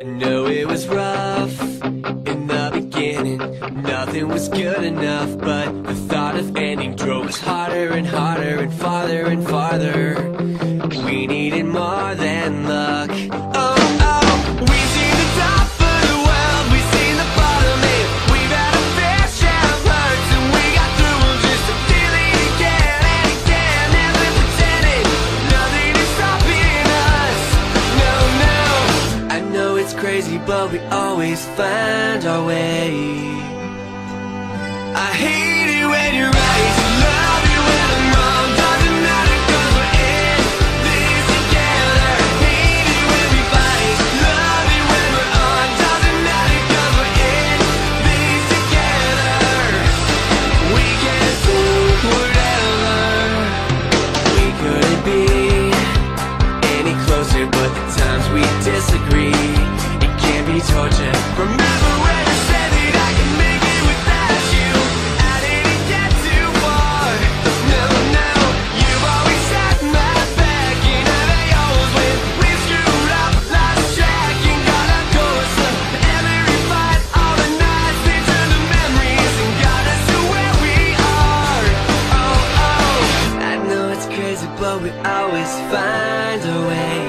know it was rough in the beginning. Nothing was good enough, but the thought of ending drove us harder and harder and farther and farther. We needed more than luck. Oh, oh, we've seen the top of the world, we've seen the bottom, and we've had a fair share of hurts, and we got through them just to feel it again and again. Never pretending nothing is stopping us. No, no. I know it's crazy, but we always find our way. I hate it when you're right, love you when I'm wrong. Doesn't matter 'cause we're in this together. Hate it when we fight, love it when we're on. Doesn't matter 'cause we're in this together. We can do whatever. We couldn't be any closer, but the times we disagree, it can be torture. Remember when I said that I can make it without you? I didn't get too far. No, no, you've always had my back, and I had yours when we screwed up, lost track, and got our course. Every fight, all the nights, they turned to memories and got us to where we are. Oh, oh, I know it's crazy, but we always find a way.